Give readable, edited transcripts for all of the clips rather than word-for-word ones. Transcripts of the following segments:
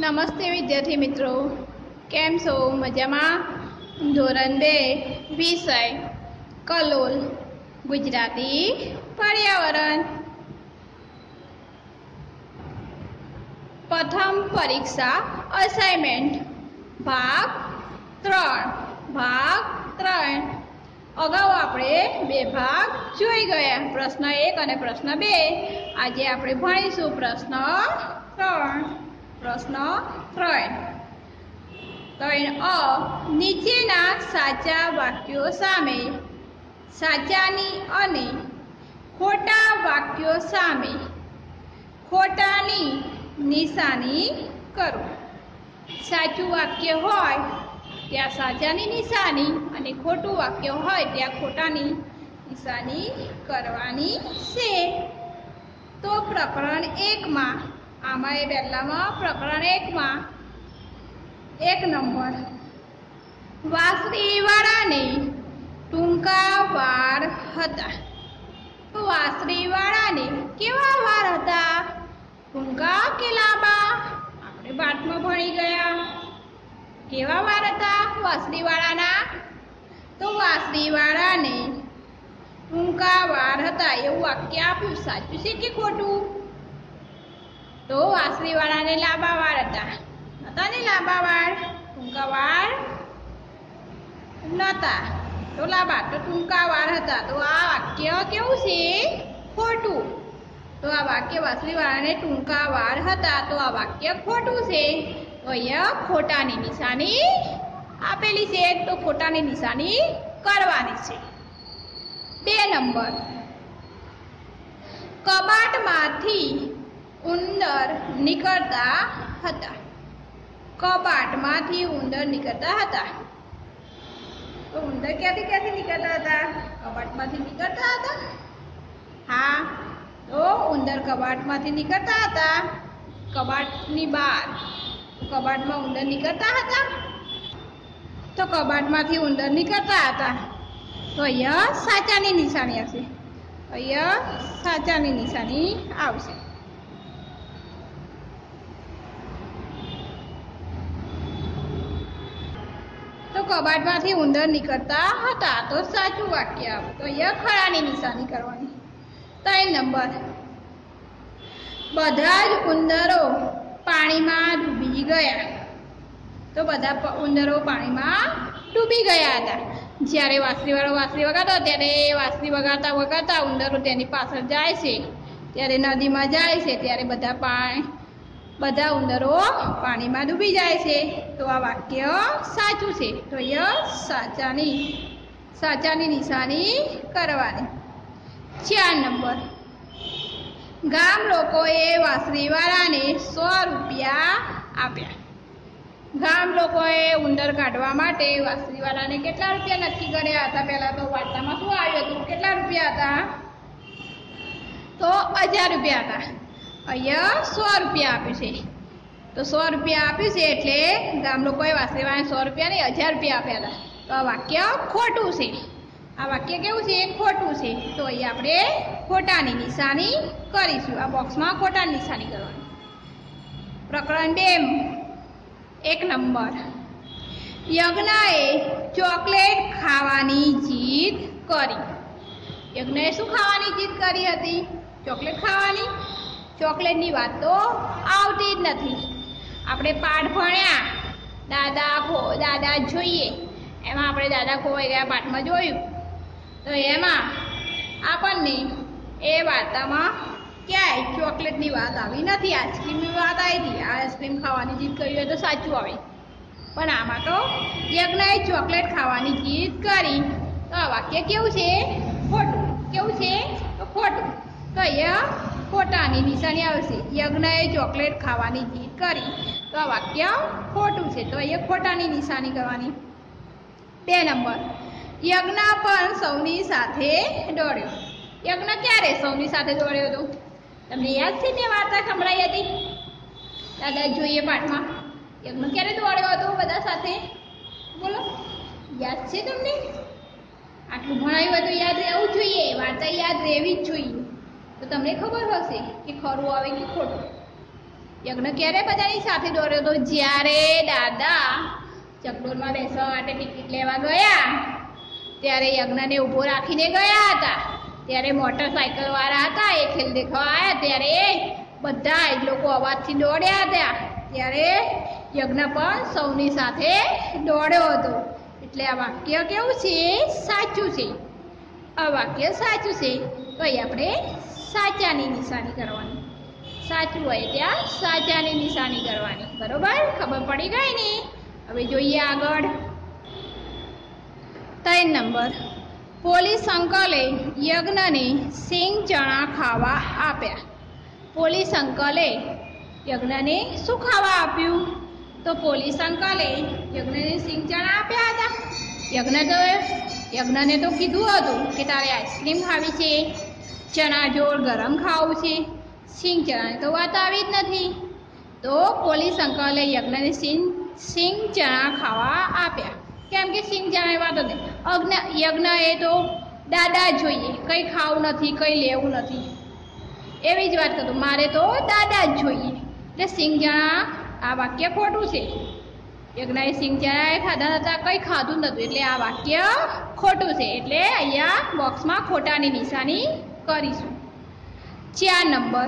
નમસ્તે વિદ્યાર્થી મિત્રો, કેમ છો? મજામાં? ધોરણ 2 વિષય કલોલ ગુજરાતી પર્યાવરણ. પ્રથમ પરીક્ષા અસાઇનમેન્ટ ભાગ 3. અગાઉ આપણે 2 ભાગ જોઈ ગયા, પ્રશ્ન 1 અને પ્રશ્ન 2. આજે આપણે ભણીશું પ્રશ્ન 3. નીચેના સાચા વાક્યો સામે સાચાની અને ખોટા વાક્યો સામે ખોટાની નિશાની કરો. સાચું વાક્ય હોય ત્યાં સાચાની નિશાની અને ખોટું વાક્ય હોય ત્યાં ખોટાની નિશાની કરવાની છે. તો પ્રકરણ 1માં આમાં એ પહેલામાં પ્રકરણ 1માં 1 નંબર, વાંસળીવાળાને ટૂંકા વાળ હતા. તો વાંસળીવાળાને કેવા વાળ હતા? ટૂંકા કે લાંબા? આપણે પાઠમાં ભણી ગયા. કેવા વાળ હતા વાંસળીવાળાના? તો વાંસળીવાળાને ટૂંકા વાળ હતા એવું વાક્ય આપ્યું. સાચું છે કે ખોટું? તો વાંસળીવાળાને લાંબા વાળ હતા ને? લાંબા વાળ, ટૂંકા વાળ નતા. તો લાંબા, તો ટૂંકા વાળ હતા. તો આ વાક્ય કેવું છે? ખોટું. તો આ વાક્ય વાંસળીવાળાને ટૂંકા વાળ હતા, તો આ વાક્ય ખોટું છે. તો અહીંયા ખોટાની નિશાની આપેલી છે, તો ખોટાની નિશાની કરવાની છે. 2 નંબર, કબાટમાંથી ઉંદર નીકળતા હતા. કબાટમાંથી ઉંદર નીકળતા હતા. તો ઉંદર ક્યાંથી નીકળતા હતા? કબાટમાંથી નીકળતા હતા. હા, તો ઉંદર કબાટમાંથી નીકળતા હતા. કબાટની બહાર કબાટમાં ઉંદર નીકળતા હતા. તો કબાટમાંથી ઉંદર નીકળતા હતા. તો અહીંયા સાચાની નિશાની આવશે. અહીંયા સાચાની નિશાની આવશે. તો કબાટમાંથી ઉંદર નીકળતા હતા, તો સાચું વાક્ય આવે. તો અહીંયા ખરાની નિશાની કરવાની. 3 નંબર, બધા જ ઉંદરો પાણીમાં ડૂબી ગયા. તો બધા ઉંદરો પાણીમાં ડૂબી ગયા હતા. જ્યારે વાંસળીવાળો વાંસળી વગાડતો ત્યારે વાંસળી વગાડતા ઉંદરો તેની પાછળ જાય છે. ત્યારે નદીમાં જાય છે ત્યારે બધા ઉંદરો પાણીમાં ડૂબી જાય છે. તો આ વાક્ય સાચું છે. તો અહીંયા સાચાની નિશાની કરવાની. 4 નંબર, ગામ લોકોએ વાંસળીવાળાને 100 રૂપિયા આપ્યા. ગામ લોકોએ ઉંદર કાઢવા માટે વાંસળીવાળાને કેટલા રૂપિયા નક્કી કર્યા હતા? પહેલા તો વાર્તામાં શું આવ્યું હતું? કેટલા રૂપિયા હતા? તો 1000 રૂપિયા હતા. અહીંયા 100 રૂપિયા આપ્યું છે. તો 100 રૂપિયા આપ્યું છે એટલે ગામ લોકોએ વાંસળીવાળાને 100 રૂપિયા નહીં 1000 રૂપિયા આપ્યા હતા. તો આ વાક્ય ખોટું છે. આ વાક્ય કેવું છે? ખોટું છે. તો અહીંયા આપણે ખોટાની નિશાની કરીશું. આ બોક્સમાં ખોટાની નિશાની કરવાની. પ્રકરણ 2 1 નંબર, યજ્ઞએ ચોકલેટ ખાવાની જીદ કરી. યજ્ઞએ શું ખાવાની જીદ કરી હતી? ચોકલેટ ખાવાની. ચોકલેટની વાત તો આવતી જ નથી. આપણે પાઠ ભણ્યા દાદા જોઈએ, એમાં આપણે દાદા ખોવાઈ ગયા પાઠમાં જોયું. તો એમાં આપણને એ વાર્તામાં ક્યાંય ચોકલેટની વાત આવી નથી. આઈસ્ક્રીમની વાત આવી હતી. આઈસ્ક્રીમ ખાવાની જીદ કરી હોય તો સાચું આવે, પણ આમાં તો યજ્ઞએ ચોકલેટ ખાવાની જીદ કરી. તો આ વાક્ય કેવું છે? ખોટું. કેવું છે? તો ખોટું. તો અહીંયા ખોટાની નિશાની આવશે. યજ્ઞએ ચોકલેટ ખાવાની જીદ કરી. તો આ વાક્ય ખોટું છે. તો અહીંયા ખોટાની નિશાની કરવાની. 2 નંબર, યજ્ઞ પણ સૌની સાથે દોડ્યો. યજ્ઞ ક્યારે સૌની સાથે દોડ્યો હતો? તમને યાદ છે ને? વાર્તા સંભળાઈ હતી દાદા જોઈએ પાઠમાં. યજ્ઞ ક્યારે દોડ્યો હતો બધા સાથે? બોલો, યાદ છે તમને? આટલું ભણાયું હોય તો યાદ રહેવું જોઈએ. વાર્તા યાદ રહેવી જ જોઈએ. તો તમને ખબર હશે કે ખરું આવે કે ખોટું. યજ્ઞ ક્યારે બધાની સાથે દોડ્યો હતો? જ્યારે દાદા ચકડોળમાં બેસવા માટે ટિકિટ લેવા ગયા ત્યારે યજ્ઞને ઊભો રાખીને ગયા હતા. ત્યારે મોટરસાયકલ વાળા હતા એ ખેલ દેખવા આવ્યા ત્યારે બધા જ લોકો અવાજથી દોડ્યા હતા. ત્યારે યજ્ઞ પણ સૌની સાથે દોડ્યો હતો. એટલે આ વાક્ય કેવું છે? સાચું છે. આ વાક્ય સાચું છે. તો અહીં આપણે સાચાની નિશાની કરવાની. સાચું હોય ત્યાં સાચાની નિશાની કરવાની. બરોબર? ખબર પડી ગઈ ને? હવે જોઈએ આગળ. 3 નંબર. પોલીસ અંકલે યજ્ઞને સિંગ ચણા ખાવા આપ્યા. પોલીસ અંકલે યજ્ઞને શું ખાવા આપ્યું? તો પોલીસ અંકલે યજ્ઞને સિંગ ચણા આપ્યા હતા. યજ્ઞને તો કીધું હતું કે તારે આઈસ્ક્રીમ ખાવી છે, ચણા જોડ ગરમ ખાવું છે. સિંગ ચણાની તો વાત આવી જ નથી. તો પોલીસ અંકલે યજ્ઞને સિંગ ચણા ખાવા આપ્યા. કેમ કે સિંગ ચણાની વાત હતી. યજ્ઞ એ તો દાદા જોઈએ, કંઈ ખાવું નથી, કંઈ લેવું નથી, એવી જ વાત કરતો. મારે તો દાદા જ જોઈએ. એટલે સિંગ ચણા, આ વાક્ય ખોટું છે. યજ્ઞએ સિંગ ચણા ખાધા હતા, કંઈ ખાધું નહોતું. એટલે આ વાક્ય ખોટું છે. એટલે અહીંયા બોક્સમાં ખોટાની નિશાની કરીશું. 4 નંબર.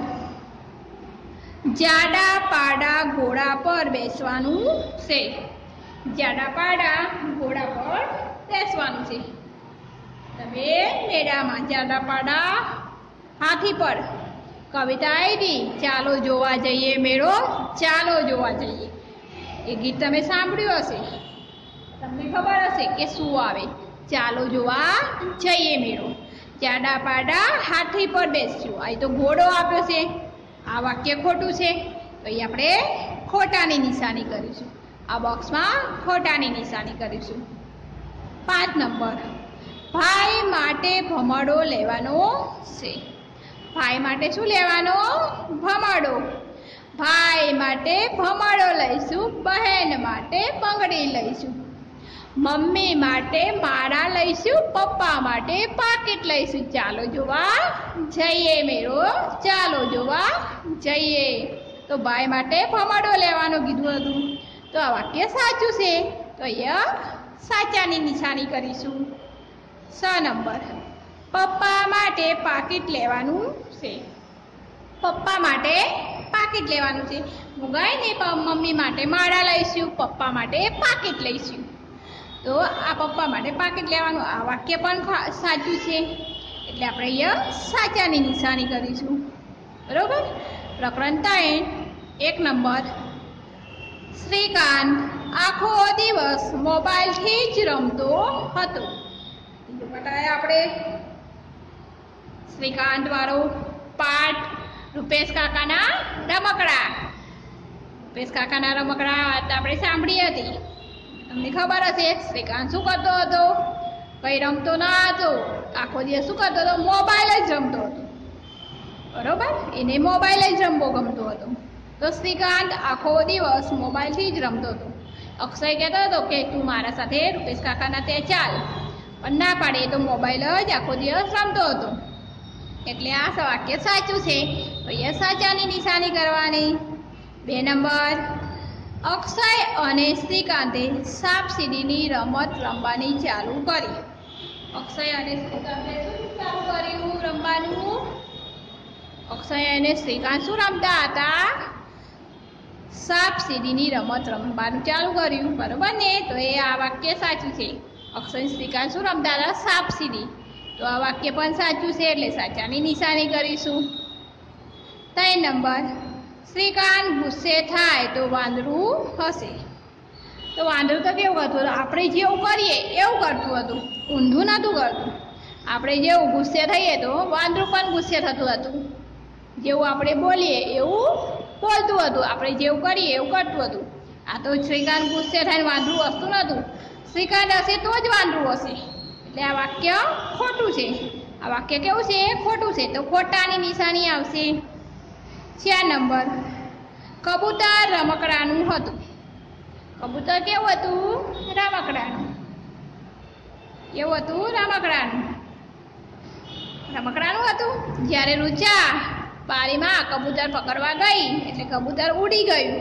જાડા પાડા ઘોડા પર બેસવાનું છે. જાડા પાડા ઘોડા પર બેસવાનું છે. તમે મેળામાં જાડા પાડા હાથી પર કવિતા આવી, ચાલો જોવા જઈએ મેળો, ચાલો જોવા જઈએ. એ ગીત તમે સાંભળ્યું હશે. તમને ખબર હશે કે શું આવે? ચાલો જોવા જઈએ મેળો, જાડા પાડા હાથી પર બેસ્યું. અહીં તો ઘોડો આપ્યો છે. આ વાક્ય ખોટું છે. તો અહીં આપણે ખોટાની નિશાની કરીશું. આ બોક્સમાં ખોટાની નિશાની કરીશું. 5 નંબર. ભાઈ માટે ભમરડો લેવાનો છે. ભાઈ માટે શું લેવાનો? ભમરડો. ભાઈ માટે ભમરડો લઈશું. બહેન માટે બંગડી લઈશું. મમ્મી માટે માળા લઈશું. પપ્પા માટે પાકીટ લઈશું. ચાલો જોવા જઈએ મેળો, ચાલો જોવા જઈએ. તો ભાઈ માટે ભમરડો લેવાનું કીધું હતું. તો આ વાક્ય સાચું છે. તો અહીંયા સાચાની નિશાની કરીશું. 6 નંબર. પપ્પા માટે પાકીટ લેવાનું છે. પપ્પા માટે પાકીટ લેવાનું છે. હું ગઈ ને મમ્મી માટે માળા લઈશું, પપ્પા માટે પાકીટ લઈશું. તો આ પપ્પા માટે પાકીટ લેવાનું, આ વાક્ય પણ સાચું છે. એટલે આપણે અહીંયા સાચાની નિશાની કરીશું. બરોબર? પ્રકરણ 3 1 નંબર. શ્રીકાંત આખો દિવસ મોબાઈલથી જ રમતો હતો. આપણે શ્રીકાંત વાળો પાઠ રૂપેશ કાકાના રમકડા. રૂપેશ કાકાના રમકડા આપણે સાંભળી હતી. તમને ખબર હશે શ્રીકાંત શું કરતો હતો? કંઈ રમતો ન હતો. આખો દિવસ શું કરતો હતો? મોબાઈલ જ રમતો હતો. બરોબર? એને મોબાઈલ જ રમવો ગમતો હતો. તો શ્રીકાંત આખો દિવસ મોબાઈલથી જ રમતો હતો. અક્ષય કહેતો હતો કે તું મારા સાથે રૂપેશ કાકાના ત્યાં ચાલ, પણ ના પાડે. તો મોબાઈલ જ આખો દિવસ રમતો હતો. એટલે આ વાક્ય સાચું છે. તો અહીંયા સાચાની નિશાની કરવાની. 2 નંબર. અક્ષય અને શ્રીકાંતે સાપ સીડીની રમત રમવાની ચાલુ કરી. અક્ષય અને શ્રીકાંતે શું ચાલુ કર્યું રમવાનું? અક્ષય અને શ્રીકાંત શું રમતા હતા? સાપ સીડીની રમત રમવાનું ચાલુ કર્યું. બરોબર ને? તો એ આ વાક્ય સાચું છે. અક્ષય શ્રીકાંત શું રમતા હતા? સાપ સીડી. તો આ વાક્ય પણ સાચું છે. એટલે સાચાની નિશાની કરીશું. 3 નંબર. શ્રીકાંત ગુસ્સે થાય તો વાંદરું હશે. તો વાંદરું તો કેવું કરતું હતું? આપણે જેવું કરીએ એવું કરતું હતું. ઊંધું નહોતું કરતું. આપણે જેવું ગુસ્સે થઈએ તો વાંદરું પણ ગુસ્સે થતું હતું. જેવું આપણે બોલીએ એવું બોલતું હતું. આપણે જેવું કરીએ એવું કરતું હતું. આ તો શ્રીકાંત ગુસ્સે થઈને વાંદરું હસતું નહોતું. શ્રીકાંત હશે તો જ વાંદરું હશે. એટલે આ વાક્ય ખોટું છે. આ વાક્ય કેવું છે? ખોટું છે. તો ખોટાની નિશાની આવશે. 4 નંબર. કબૂતર રમકડાનું હતું. કબૂતર કેવું હતું? રમકડાનું. કેવું હતું? રમકડાનું. રમકડાનું હતું. જ્યારે રૂચા બારીમાં કબૂતર પકડવા ગઈ એટલે કબૂતર ઉડી ગયું.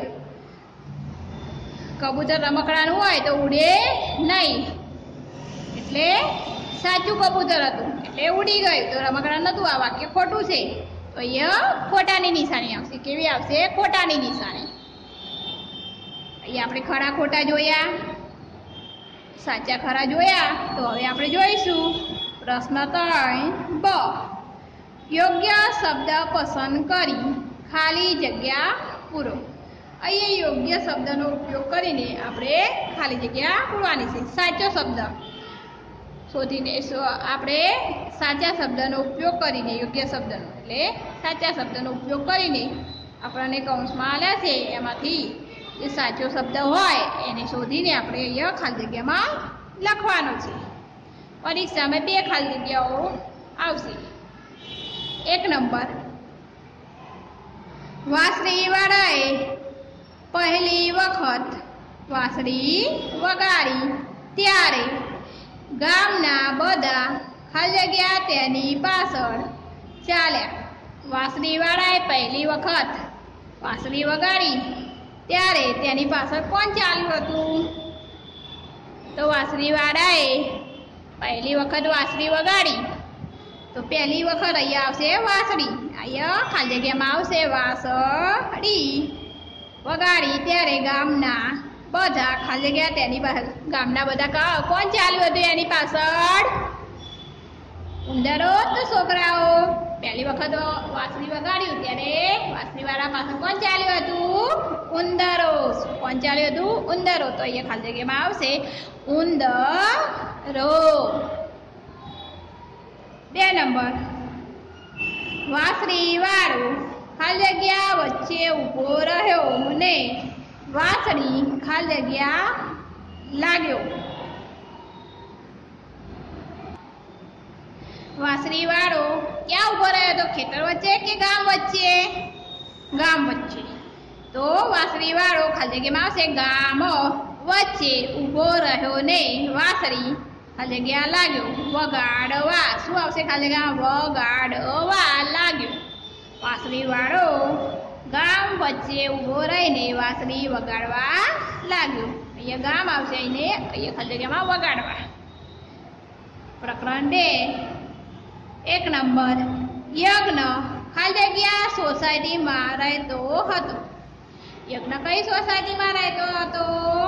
કબૂતર રમકડાનું હોય તો ઉડે નહીં એટલે સાચું કબૂતર હતું એટલે ઉડી ગયું, તો રમકડા નહોતું. આ વાક્ય ખોટું છે તો અહીંયા ખોટાની નિશાની આવશે. કેવી આવશે? ખોટાની નિશાની. અહીંયા આપણે ખરા ખોટા જોયા, સાચા ખરા જોયા. તો હવે આપણે જોઈશું પ્રશ્ન 3 બ. યોગ્ય શબ્દ પસંદ કરી ખાલી જગ્યા પૂરો. અહીંયા યોગ્ય શબ્દનો ઉપયોગ કરીને આપણે ખાલી જગ્યા પૂરવાની છે. સાચો શબ્દ શોધીને આપણે સાચા શબ્દનો ઉપયોગ કરીને, યોગ્ય શબ્દનો એટલે સાચા શબ્દનો ઉપયોગ કરીને આપણને કૌંસમાં આલ્યા છે એમાંથી જે સાચો શબ્દ હોય એને શોધીને આપણે અહીંયા ખાલી જગ્યામાં લખવાનો છે. પરીક્ષામાં 2 ખાલી જગ્યાઓ આવશે. 1 નંબર, વાંસળીવાળાએ પહેલી વખત વાંસળી વગાડી ત્યારે ગામના બધા ખાલી જગ્યા તેની પાછળ ચાલ્યા. વાંસળીવાળાએ પહેલી વખત વાંસળી વગાડી ત્યારે તેની પાછળ કોણ ચાલ્યું હતું? તો વાંસળીવાળાએ પહેલી વખત વાંસળી વગાડી તો પહેલી વખત અહીંયા આવશે વાંસળી. અહીંયા ખાલી જગ્યામાં આવશે વાંસળી વગાડી ત્યારે ગામના બધા ખાલી જગ્યા તેની પાછળ. ગામના બધા કોણ ચાલ્યું હતું એની પાછળ? ઉંદરો તો છોકરાઓ. પહેલી વખત વાંસળી વગાડ્યું ત્યારે વાંસળીવાળા પાછળ કોણ ચાલ્યું હતું? ઉંદરો. કોણ ચાલ્યું હતું? ઉંદરો. તો અહીંયા ખાલી જગ્યામાં આવશે ઉંદરો. 2 નંબર, વાંસળીવાળો ખાલી જગ્યા વચ્ચે ઊભો રહ્યો ને વાંસળી ખાલી જગ્યા લાગ્યો. વાંસળીવાળો ક્યાં ઊભો રહ્યો તો? ખેતર વચ્ચે કે ગામ વચ્ચે? ગામ વચ્ચે. તો વાંસળીવાળો ખાલી જગ્યામાં આવશે ગામ વચ્ચે ઊભો રહ્યો ને વાંસળી ખાલી જગ્યા લાગ્યો. વગાડવા. શું આવશે ખાલી જગ્યા? વગાડવા લાગ્યો. વાંસળીવાળો ગામ વચ્ચે ઊભો રહીને વાંસળી વગાડવા લાગ્યો. અહીંયા ગામ આવશે, અહીંયા ખાલી જગ્યામાં વગાડવા. પ્રકરણ 2 1 નંબર, યજ્ઞ ખાલી જગ્યા સોસાયટીમાં રહેતો હતો. યજ્ઞ કઈ સોસાયટીમાં રહેતો હતો?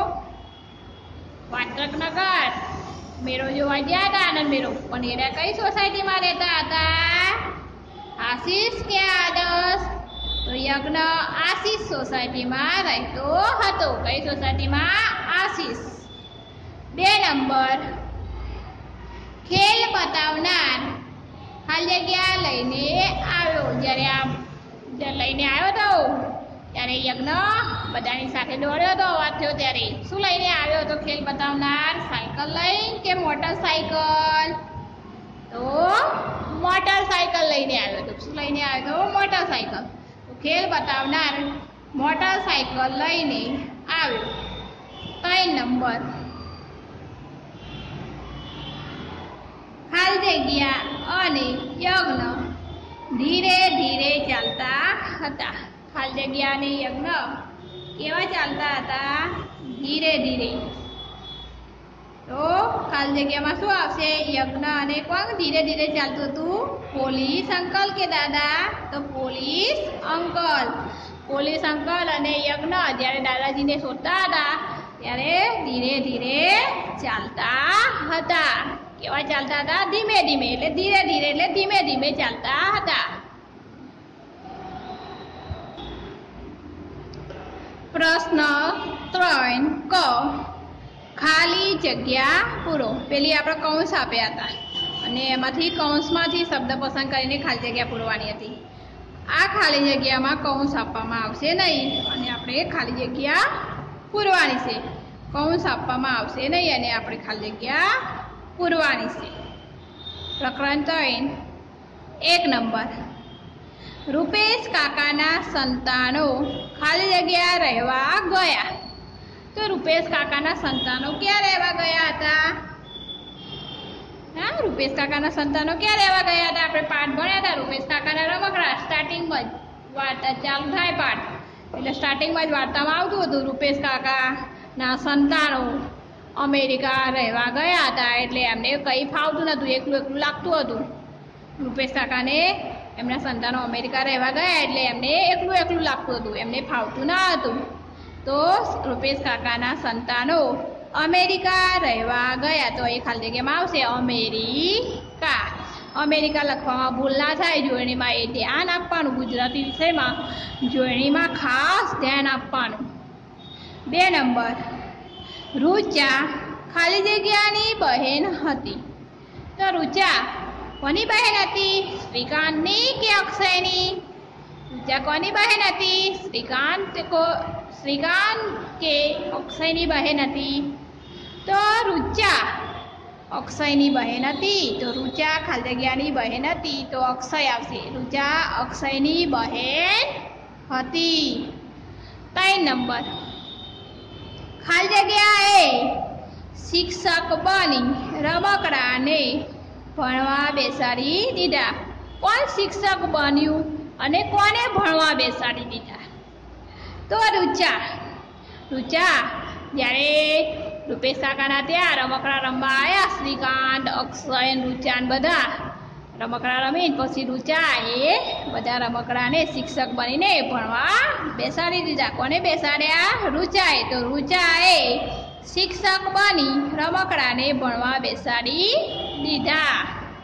વાત્રકનગર. મેળો જોવા ગયા હતા, આનંદ મેળો. પણ એરા કઈ સોસાયટીમાં રહેતા હતા? આશીષ કે આદર્શ? તો યજ્ઞ આશીષ સોસાયટીમાં રહેતો હતો. કઈ સોસાયટીમાં? આશીષ. 2 નંબર, ખેલ બતાવનાર ખાલી જગ્યા લઈને આવ્યો. જ્યારે લઈને આવ્યો હતો ત્યારે યજ્ઞ બધાની સાથે દોડ્યો હતો. વાત થયો ત્યારે શું લઈને આવ્યો હતો ખેલ બતાવનાર? સાયકલ લઈને કે મોટરસાયકલ? તો મોટરસાયકલ લઈને આવ્યો હતો. શું લઈને આવ્યો હતો? મોટરસાયકલ. તો ખેલ બતાવનાર મોટરસાયકલ લઈને આવ્યો. 3 નંબર, ખાલી જગ્યા અને યજ્ઞ ધીરે ધીરે ચાલતા હતા. ખાલી જગ્યા અને યજ્ઞ કેવા ચાલતા હતા? ધીરે ધીરે. તો ખાલી જગ્યામાં શું આવશે? યજ્ઞ અને કોણ ધીરે ધીરે ચાલતું હતું? પોલીસ અંકલ કે દાદા? તો પોલીસ અંકલ. પોલીસ અંકલ અને યજ્ઞ જ્યારે દાદાજીને શોધતા હતા ત્યારે ધીરે ધીરે ચાલતા હતા. કેવા ચાલતા હતા? ધીમે ધીમે. એટલે ધીરે ધીરે એટલે ધીમે ધીમે ચાલતા હતા. પ્રશ્ન 3 ક, ખાલી જગ્યા પૂરો. પેલી આપણે કૌંસ આપ્યા હતા અને એમાંથી કૌંસમાંથી શબ્દ પસંદ કરીને ખાલી જગ્યા પૂરવાની હતી. આ ખાલી જગ્યામાં કૌંસ આપવામાં આવશે નહીં અને આપણે ખાલી જગ્યા પૂરવાની છે. કૌંસ આપવામાં આવશે નહીં અને આપણે ખાલી જગ્યા પૂરવાની છે. પ્રકરણ 3 1 નંબર, રૂપેશ કાકાના સંતાનો ખાલી જગ્યા રહેવા ગયા. તો રૂપેશ કાકાના સંતાનો ક્યાં રહેવા ગયા હતા? હા, રૂપેશ કાકાના સંતાનો ક્યાં રહેવા ગયા હતા? આપણે પાઠ ભણ્યા હતા રૂપેશ કાકાના રમકડા. સ્ટાર્ટિંગમાં જ વાર્તા ચાલુ થાય પાઠ એટલે સ્ટાર્ટિંગમાં જ વાર્તામાં આવતું હતું રૂપેશ કાકાના સંતાનો અમેરિકા રહેવા ગયા હતા એટલે એમને કંઈ ફાવતું નહોતું, એકલું એકલું લાગતું હતું. રૂપેશ કાકાને એમના સંતાનો અમેરિકા રહેવા ગયા એટલે એમને એકલું એકલું લાગતું હતું, એમને ફાવતું ન હતું. તો રૂપેશ કાકાના સંતાનો અમેરિકા રહેવા ગયા. તો એ ખાલી જગ્યામાં આવશે અમેરિકા. અમેરિકા લખવામાં ભૂલ ના થાય, જોડણીમાં એ ધ્યાન આપવાનું. ગુજરાતી વિષયમાં જોડણીમાં ખાસ ધ્યાન આપવાનું. 2 નંબર, રુચા ખાલી જગ્યાની બહેન હતી. તો રુચા કોની બહેન હતી? શ્રીકાંતની કે અક્ષયની? રુચા કોની બહેન હતી? શ્રીકાંત કે અક્ષયની બહેન હતી? તો રુચા અક્ષયની બહેન હતી. તો રુચા ખાલી જગ્યાની બહેન હતી તો અક્ષય આવશે. રુચા અક્ષયની બહેન હતી. 3 નંબર, ખાલી જગ્યાએ શિક્ષક બની રમકડાને ભણવા બેસાડી દીધા. કોણ શિક્ષક બન્યું અને કોને ભણવા બેસાડી દીધા? તો રુચા. રુચા જ્યારે રૂપેશ કાકાના ત્યાં રમકડા રમવા આવ્યા, શ્રીકાંત, અક્ષય, રુચાન બધા રમકડા રમીને પછી રુચાએ બધા રમકડાને શિક્ષક બનીને ભણવા બેસાડી દીધા. કોને બેસાડ્યા? રુચાએ. તો રુચાએ શિક્ષક બની રમકડાને ભણવા બેસાડી દીધા.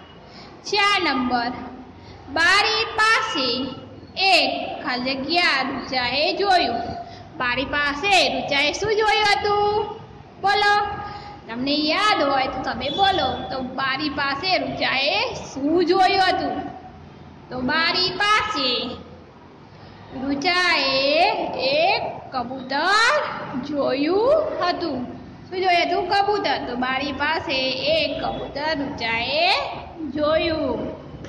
4 નંબર, બારી પાસે એક ખાલી જગ્યા રુચાએ જોયું. બારી પાસે રુચાએ શું જોયું હતું? બોલો, તમને યાદ હોય તો તમે બોલો. તો બારી પાસે રુચાએ શું જોયું હતું? તો બારી પાસે રુચાએ એક કબૂતર જોયું હતું. શું જોયું હતું? કબૂતર. તો બારી પાસે એક કબૂતર રુચાએ જોયું.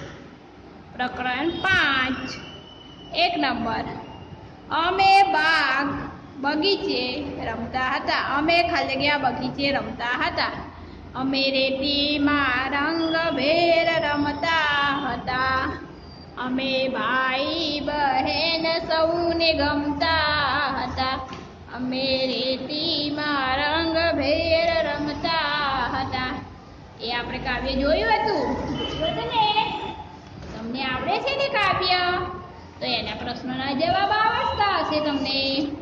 પ્રકરણ 5. 1 નંબર, અમે બગીચે રમતા હતા. અમે ખાલી જગ્યા બગીચે રમતા હતા. અમે રેતીમાં રંગભેર રમતા હતા. અમે ભાઈ બહેન સૌને ગમતા હતા. અમે રેતીમાં રંગભેર રમતા હતા. એ આપણે કાવ્ય જોયું હતું ને? તમને આવડે છે ને કાવ્ય? તો એના પ્રશ્નોના જવાબ આવડતા હશે તમને.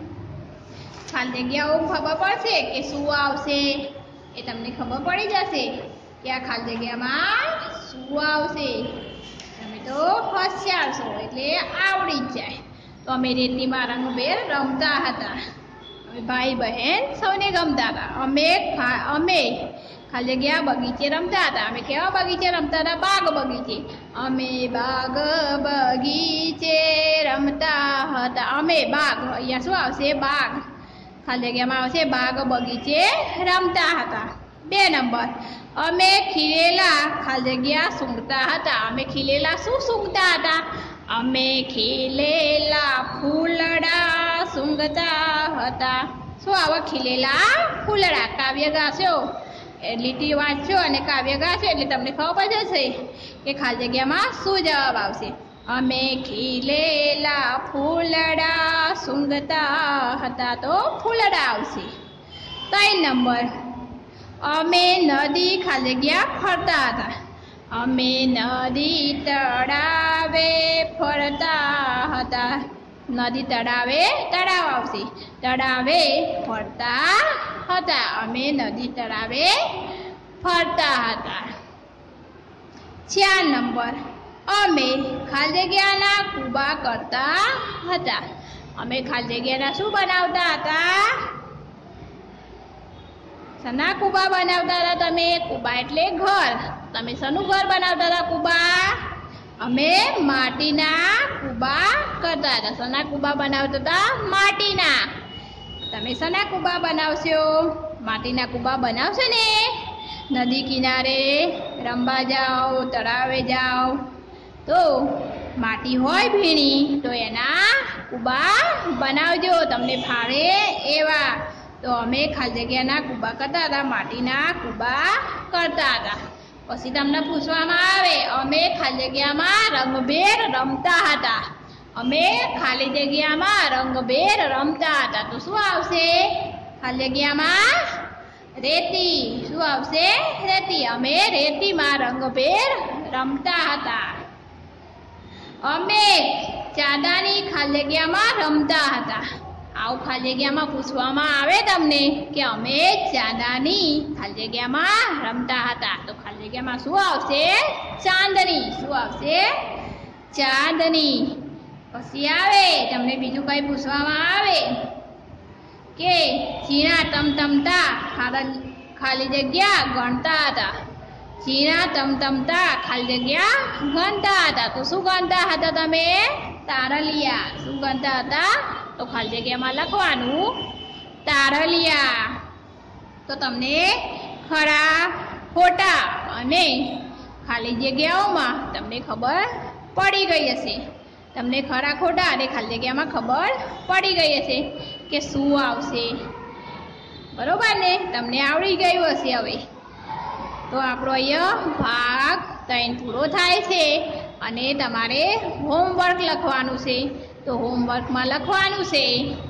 ખાલી જગ્યાઓ ખબર પડશે કે શું આવશે એ તમને ખબર પડી જશે કે આ ખાલી જગ્યામાં શું આવશે. તમે તો હોશિયાર છો એટલે આવડી જ જાય. તો અમે રેતીમાં રંગભેર રમતા હતા. અમે ભાઈ બહેન સૌને ગમતા હતા. અમે ખાલી જગ્યા બગીચે રમતા હતા. અમે કેવા બગીચે રમતા હતા? બાગ બગીચે. અમે બાગ બગીચે રમતા હતા. અમે બાગ, અહીંયા શું આવશે? બાગ. ખાલી જગ્યામાં આવશે બાગ બગીચે રમતા હતા. 2 નંબર, અમે ખીલેલા ખાલી જગ્યા સૂંઘતા હતા. અમે ખીલેલા શું સૂંઘતા હતા? અમે ખીલેલા ફૂલડા સૂંઘતા હતા. શું આવા ખીલેલા ફૂલડા? કાવ્ય ગાશો, લીટી વાંચશો અને કાવ્ય ગાશો એટલે તમને ખબર જશે કે ખાલી જગ્યામાં શું જવાબ આવશે. અમે ખીલેલા ફૂલડા સૂંઘતા હતા. તો ફૂલડા આવશે. 3 નંબર, અમે નદી ખાલી જગ્યા ફરતા હતા. અમે નદી તળાવે ફરતા હતા. નદી તળાવે, તળાવ આવશે. તળાવે ફરતા હતા. અમે નદી તળાવે ફરતા હતા. 4 નંબર, અમે ખાલી જગ્યાના કૂબા કરતા હતા. અમે ખાલી જગ્યાના શું બનાવતા હતા? શના કૂબા બનાવતા હતા તમે? કૂબા એટલે ઘર. તમે શનું ઘર બનાવતા હતા? કૂબા. અમે માટીના કૂબા કરતા હતા. શના કૂબા બનાવતા હતા? માટીના. તમે શના કૂબા બનાવશો? માટીના કૂબા બનાવશો ને? નદી કિનારે રમવા જાઓ, તળાવે જાઓ તો માટી હોય ભીણી તો એના કૂબા બનાવજો, તમને ફાવે એવા. તો અમે ખાલી જગ્યાના કૂબા કરતા હતા, માટીના કૂબા કરતા હતા. પછી તમને પૂછવામાં આવે અમે ખાલી જગ્યામાં રંગભેર રમતા હતા. અમે ખાલી જગ્યામાં રંગભેર રમતા હતા. તો શું આવશે? ખાલી જગ્યામાં રેતી. શું આવશે? રેતી. અમે રેતીમાં રંગભેર રમતા હતા. અમે ચાંદાની ખાલી જગ્યામાં રમતા હતા. આવું ખાલી જગ્યામાં પૂછવામાં આવે તમને કે અમે ચાંદાની ખાલી જગ્યામાં રમતા હતા. તો ખાલી જગ્યામાં શું આવશે? ચાંદની. શું આવશે? ચાંદની. પછી આવે તમને બીજું કંઈ પૂછવામાં આવે કે ચીણા તમતમતા ખાલી જગ્યા ગણતા હતા. ચીણા તમતમતા ખાલી જગ્યા ગણતા હતા. તો શું ગણતા હતા તમે? તારલિયા. શું ગણતા હતા? તો ખાલી જગ્યામાં લખવાનું તારલિયા. તો તમને ખરા ખોટા અને ખાલી જગ્યાઓમાં તમને ખબર પડી ગઈ હશે. તમને ખરા ખોટા અને ખાલી જગ્યામાં ખબર પડી ગઈ હશે કે શું આવશે. બરોબર ને? તમને આવડી ગયું હશે. હવે તો આપણો અહીંયા ભાગ 3 પૂરો થાય છે અને તમારે હોમવર્ક લખવાનું છે. તો હોમવર્કમાં લખવાનું છે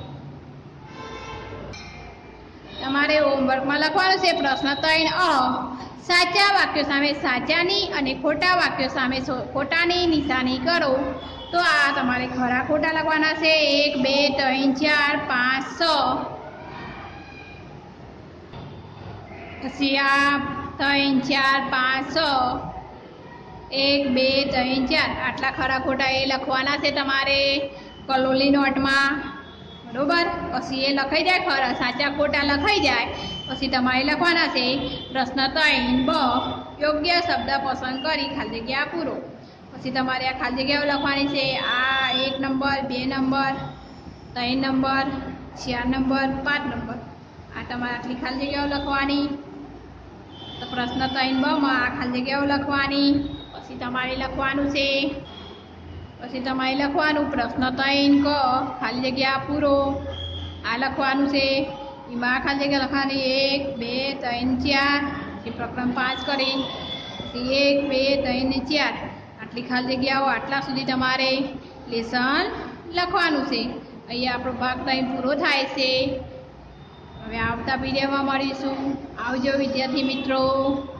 તમારે હોમવર્કમાં લખવાનું છે પ્રશ્ન 3 સાચા વાક્યો સામે સાચાની અને ખોટા વાક્યો સામે ખોટાની નિશાની કરો. તો આ તમારે ખરા ખોટા લખવાના છે. 1 2 3 4 5 6 પછી આ 3 4 5 6 1 2 3 4 આટલા ખરા ખોટા એ લખવાના છે તમારે કલોલી નોટમાં. બરોબર? પછી એ લખાઈ જાય ખરા સાચા ખોટા લખાઈ જાય પછી તમારે લખવાના છે પ્રશ્ન 3 બ યોગ્ય શબ્દ પસંદ કરી ખાલી જગ્યા પૂરો. પછી તમારે આ ખાલી જગ્યાઓ લખવાની છે. આ 1 નંબર 2 નંબર 3 નંબર 4 નંબર 5 નંબર આ તમારે આટલી ખાલી જગ્યાઓ લખવાની. તો પ્રશ્ન 3 બ માં આ ખાલી જગ્યાઓ લખવાની. પછી તમારે લખવાનું છે પ્રશ્ન 3 ક ખાલી જગ્યા પૂરો. આ લખવાનું છે. એમાં ખાલી જગ્યા લખવાની 1 2 3 4 પછી પ્રકરણ 5 કરી પછી 1 2 3 4 આટલી ખાલી જગ્યાઓ આટલા સુધી તમારે લેસન લખવાનું છે. અહીંયા આપણો ભાગ 3 પૂરો થાય છે. હવે આવતા પીરિયડમાં મળીશું. આવજો વિદ્યાર્થી મિત્રો.